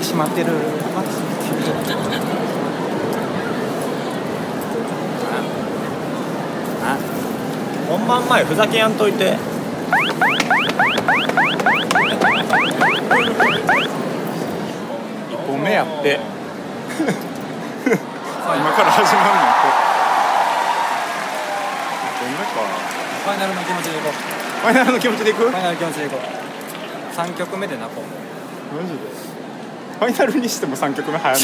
閉まってる。本番前ふざけやんといて。1本目やって。今から始まるのって。1本目か。 ファイナルの気持ちでいこう。 ファイナルの気持ちでいく？ ファイナルの気持ちでいこう。3曲目で泣こう。 マジで？ファイナルにしても3曲目早い。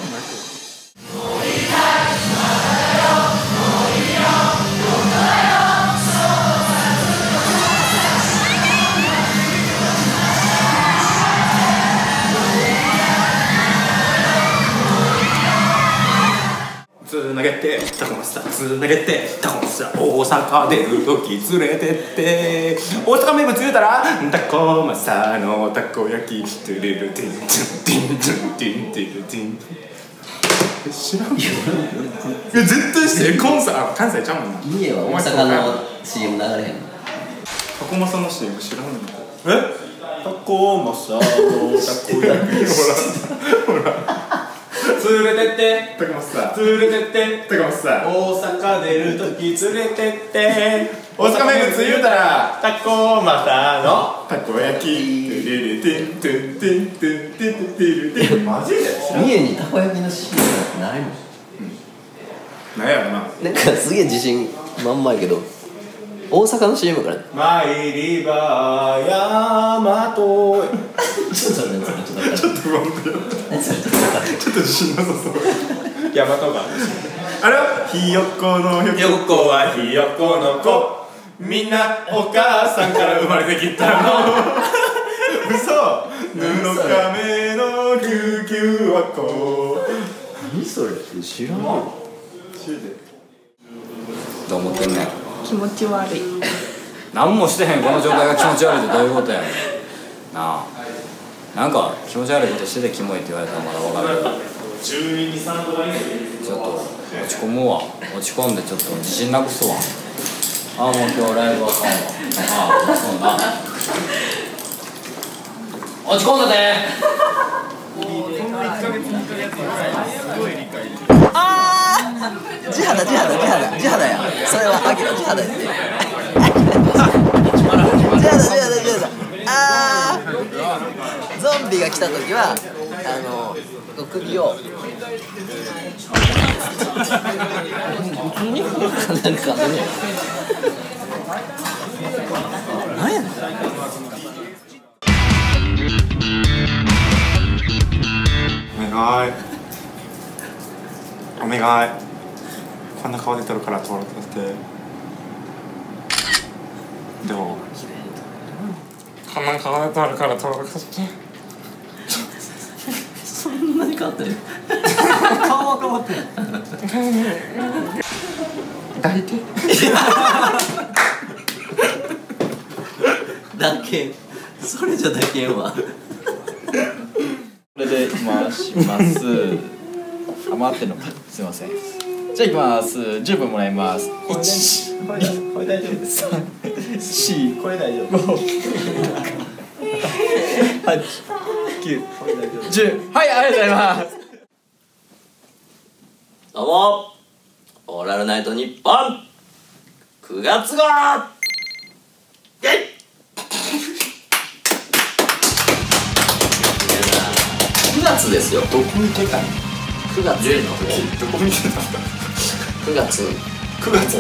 つなげてタコマスター、つなげてタコマスター、大阪出るとき連れてって大阪名物言うたらタコマスターのたこ焼きトゥルルティントゥティントゥティントゥルティン。知らん？絶対してコンサート関西ちゃうもんな。 家は大阪の CM 流れへんの？ タコマサの CM 知らんの？ タコマサのたこ焼きほら連れてってタコマスター、連れてってタコマスター、大阪出るとき連れてって大阪名物言うたらタコマサのたこ焼きトゥルルティントゥンティントゥンティントゥルティン。マジで？ 家にたこ焼きの CM なんてないもん。 なんやろな。 なんかすげえ自信満々やけど大阪の CM から参りばやまとちょっと待ってちょっと不安だよ。ちょっと自信なさそう。 ヤマトがあれはひよっこのひよっこはひよっこの子、みんなお母さんから生まれてきたの。嘘。布亀の救急はこう。 何それ知らんよ。 どう思ってんねん。 気持ち悪い。 何もしてへんこの状態が気持ち悪いってどういうことやねんなあ。なんか気持ち悪いことしててキモいって言われたらまだ分かるけど、ちょっと落ち込むわ。落ち込んでちょっと自信なくすわ。ああもう今日ライブはあかんわ。ああそうな落ち込んだで。 ああ地肌やそれはアキラ地肌やって地肌ああゾンビが来た時は首をなんかね何やねんお願いこんな顔出てるから登録させて。でもこんな顔出てるから登録させて。 そんなに変わってる顔は変わってる。 抱いてだけそれじゃだけんわ。 これで回します余ってるのかすいません。じゃあいきます。10分もらいます。 これ大丈夫です。 4、 これ大丈夫。 5、8、9、10。はい、ありがとうございます。 どうもオーラルナイトニッポン9月号イェイ9月ですよ。 どこ見てたの 9月のどこ見てたんだ 9月 9月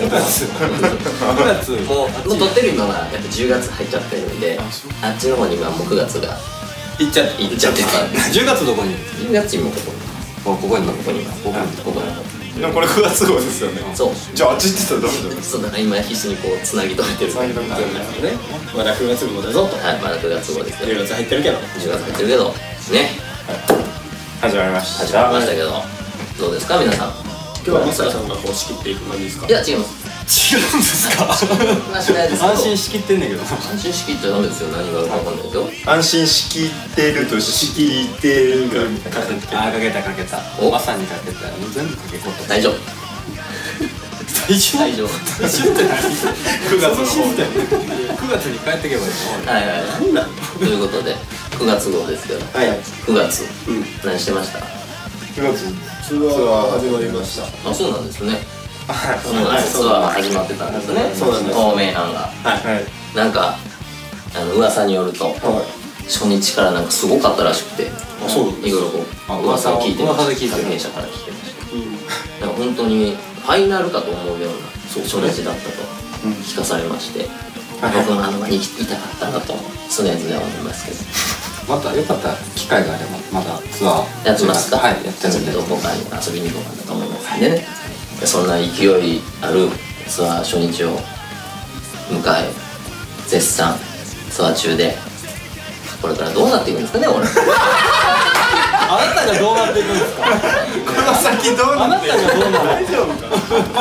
もう撮ってる今はやっぱ10月入っちゃってるんで、あっちの方にはもう9月が行っちゃってた。 10月どこに？ 10月にもここここにここにここにでもこれ9月号ですよね。 そうじゃああっち行ってたらダメだよ。 そうだから今必死にこうつなぎ止めてる。 つなぎ止めてるね。まだ9月号だぞと。 はい、まだ9月号ですよ。 10月入ってるけど 10月入ってるけどね始まりました。 始まりましたけどどうですか皆さん。 今日はマサさんがこう仕切っていく感じですか？ いや違います。 違うんですか。 そんなしないですけど安心しきってんねんけど。 安心しきっちゃダメですよ。何があるか分かんないですよ。 安心しきってるとしきってるがあーかけたおまさにかけた全部かけこと大丈夫大丈夫大丈夫大丈夫って何9月の方で9月に帰ってけばいいの。 はいはいはいということで9 9月号ですけど、 はい 9月何してました？ 9月ツアー始まりました。 あ、そうなんですね。 はいツアーが始まってたんですね。 そうなんです東名阪が。 はいなんか噂によると初日からなんかすごかったらしくて、 あ、そうなんです。 いろいろこう噂を聞いてました。関係者から聞いてました。なんか本当にファイナルかと思うような初日だったと聞かされまして、僕も行きたかったなと常々思いますけど。 またよかったら機会があればまたツアーやってますか？ はい、やってるんで。 どこかに遊びに行こうかなと思いますんでね。そんな勢いあるツアー初日を迎え、絶賛ツアー中で、これからどうなっていくんですかね、俺。 あなたがどうなっていくんですか。 この先どうなっていくあなたがどうなる。 大丈夫か。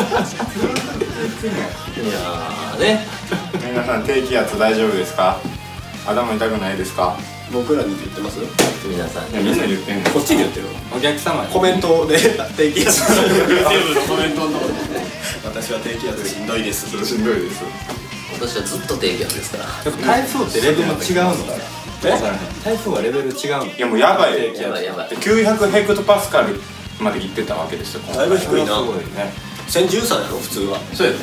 いやーね、 皆さん低気圧大丈夫ですか？頭痛くないですか？ 僕らに言ってます。 皆さんいやみんな言ってんの。 こっちに言ってる。 お客様にコメントで低気圧。YouTube のコメントのところで。私は低気圧しんどいです。 しんどいです。 私はずっと低気圧ですから。 台風ってレベル違うの？台風はレベル違うの？いやもうやばいよ。 やばいやばい。 900ヘクトパスカルまで行ってたわけですよ。 だいぶ低いな。 すごいね。 1013やろ普通は。 そうやね。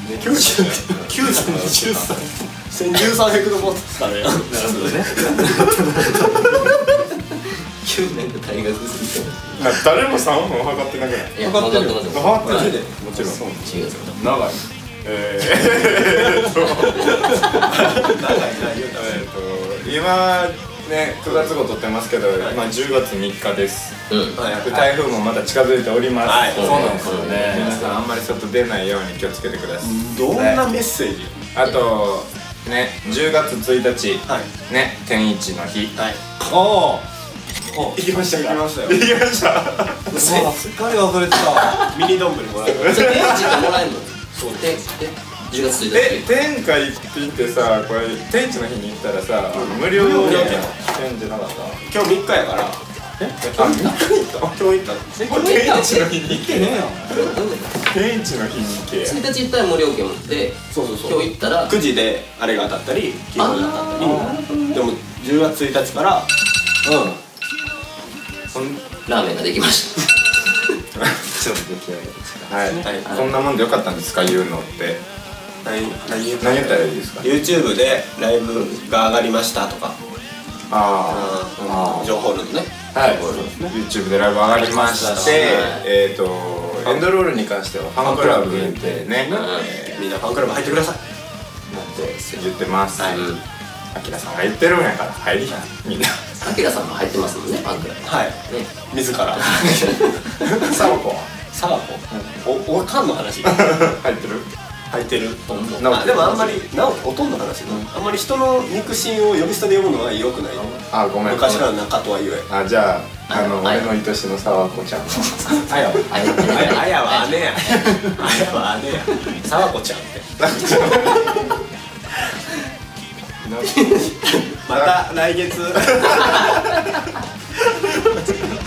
913。1013ヘクトパスカルや。なるほどね。 9年で大学する誰も3分測ってなくない？ と。いや、分かってますよ。 測ってる。 もちろん。 違う。 長い。今ね9月号撮ってますけど、今10月3日です。台風もまだ近づいております。 はいそうなんですよね。皆さんあんまり外出ないように気をつけてください。 どんなメッセージ。 あとね10月1日はいね天一の日。 はい。 おお。 行きましたよ。 行きました。 すっかり忘れてた。 ミニ丼もらう。 じゃあ、天一ってもらえるの？そうで、10月1日。 天下一品ってさ、これ天一の日に行ったらさ無料券券じゃなかった？ 今日3日やから。今日行ったの。 天一の日に行け。 どういう天一の日に行け。 1日行ったら無料券持って、 そうそうそう。 今日行ったら 9時であれが当たったり、キーホルダーが当たったり。でも10月1日からラーメンができました。 ちょっと出来上がりですか。はい。こんなもんでよかったんですか言うのって。何言ったらいいですか。 YouTube でライブが上がりましたとか、 あ情報のね。 あ。はい。YouTube でライブ上がりまして、エンドロールに関してはファンクラブ限定ね。 みんなファンクラブ入ってください。 言ってます。あきらさんが言ってるんやから入りやみんな。 あきらさんも入ってますもんね、ファンクラブ。 はい。 ね。 自ら。 サワコはサワコ。おかんの話。 入ってる？ 入ってる。 なおでもあんまりおとんの話ね。あんまり人の肉親を呼び捨てで呼ぶのは良くない。 あ、ごめん。 昔から仲とは言え。 あ、じゃあ俺の愛しのサワコちゃん。あやわ。 あやは姉や。あやは姉や。サワコちゃんって。また来月。